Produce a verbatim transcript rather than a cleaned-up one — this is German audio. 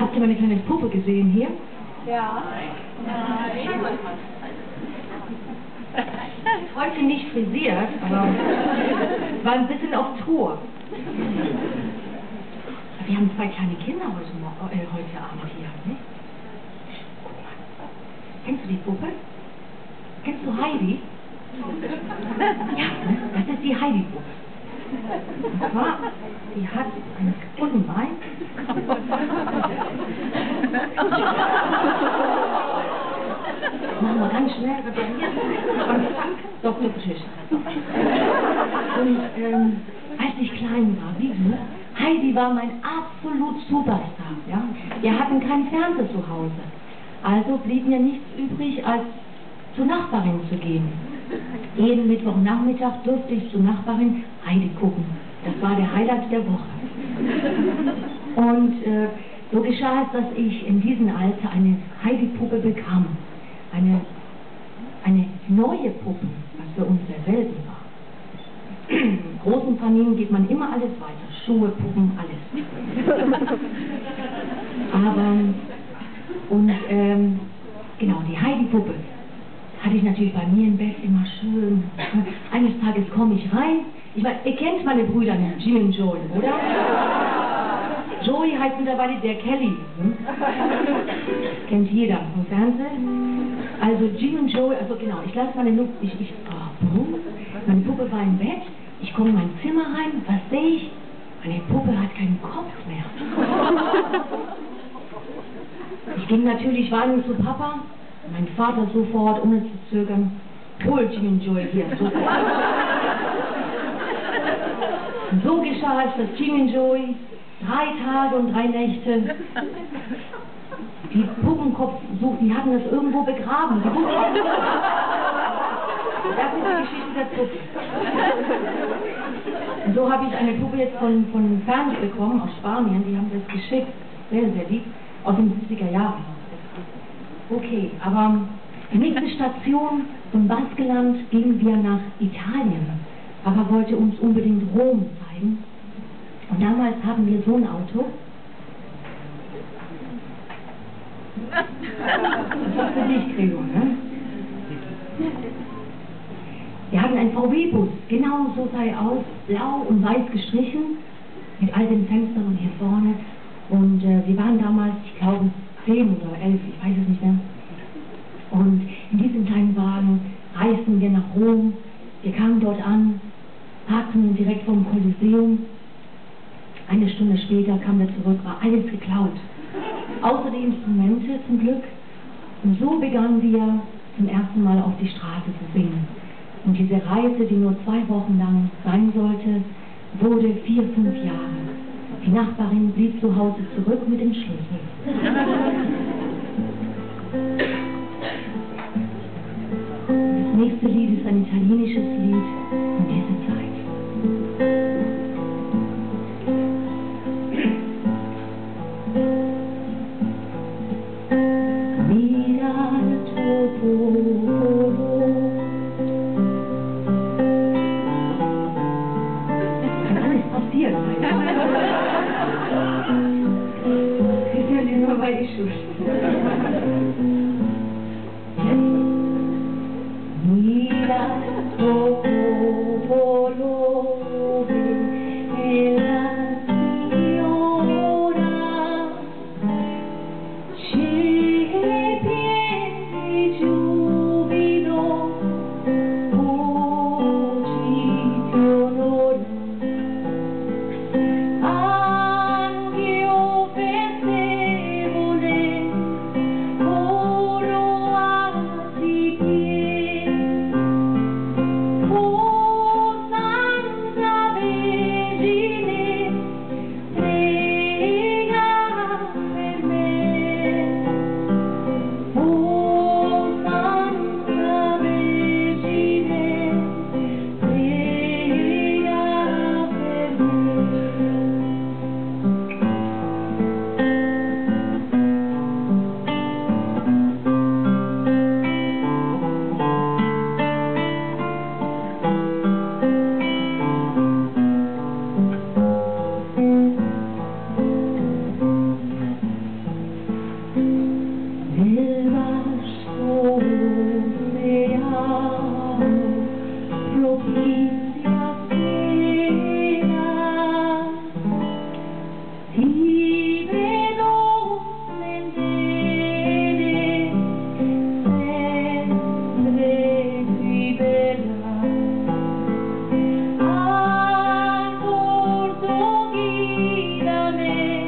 Habt ihr meine kleine Puppe gesehen hier? Ja. Nein. Heute nicht frisiert, aber war ein bisschen auf Tour. Wir haben zwei kleine Kinder heute, äh, heute Abend hier, ne? Guck mal. Kennst du die Puppe? Kennst du Heidi? Ja, ne? Das ist die Heidi-Puppe. Und zwar, die hat ein Unbein. Machen wir ganz schnell reparieren. Und zack, Doktor Tisch. Und ähm, als ich klein war, wie du, Heidi war mein absolut Superstar. Ja? Wir hatten keinen Fernseher zu Hause. Also blieb mir nichts übrig, als zur Nachbarin zu gehen. Jeden Mittwochnachmittag durfte ich zur Nachbarin Heidi gucken. Das war der Highlight der Woche. Und äh, so geschah es, dass ich in diesem Alter eine Heidi-Puppe bekam. Eine, eine neue Puppe, was für uns sehr selten war. In großen Familien geht man immer alles weiter. Schuhe, Puppen, alles. Aber, und ähm, genau, die Heidi-Puppe hatte ich natürlich bei mir im Bett immer schön. Eines Tages komme ich rein. Ich meine, ihr kennt meine Brüder, Jim und Joey, oder? Joey heißt mittlerweile der Kelly. Hm? Kennt jeder vom Fernsehen. Also Jim und Joey, also genau, ich lasse meine Luft, ich, ich, oh, meine Puppe war im Bett. Ich komme in mein Zimmer rein, was sehe ich? Meine Puppe hat keinen Kopf mehr. Ich ging natürlich weinend zu Papa. Mein Vater sofort, ohne zu zögern, holt Jim und Joey hier, sofort. Und so geschah es, dass Jim und Joey drei Tage und drei Nächte die Puppenkopf suchten, die hatten das irgendwo begraben. Die wussten nicht. Das ist die Geschichte der Puppe. Und so habe ich eine Puppe jetzt von, von Fernsehen bekommen, aus Spanien, die haben das geschickt, sehr, sehr lieb, aus den siebziger Jahren. Okay, aber die nächste Station von Baskenland gingen wir nach Italien. Papa wollte uns unbedingt Rom zeigen. Und damals haben wir so ein Auto. Das war für dich, Gregor, ne? Wir hatten einen V W-Bus, genau so sah er aus, blau und weiß gestrichen, mit all den Fenstern und hier vorne. Und äh, wir waren damals, ich glaube, zehn oder elf, ich weiß es nicht mehr. Und in diesem kleinen Wagen reisten wir nach Rom. Wir kamen dort an, parkten direkt vom Kolosseum. Eine Stunde später kamen wir zurück, war alles geklaut. Außer die Instrumente zum Glück. Und so begannen wir zum ersten Mal auf die Straße zu singen. Und diese Reise, die nur zwei Wochen lang sein sollte, wurde vier, fünf Jahre. Die Nachbarin blieb zu Hause zurück mit dem Schlüssel. Das nächste Lied ist ein italienisches Lied von dieser Zeit. Mira il tuo popolo. Kann alles passieren, ist ja nur bei die Schule. Mira il tuo popolo. Weg.